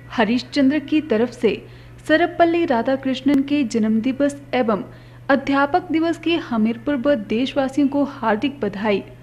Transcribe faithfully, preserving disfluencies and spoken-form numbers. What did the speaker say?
हरीशचंद्र की तरफ से सर्वपल्ली राधाकृष्णन के जन्मदिवस एवं अध्यापक दिवस की हमीरपुर व देशवासियों को हार्दिक बधाई।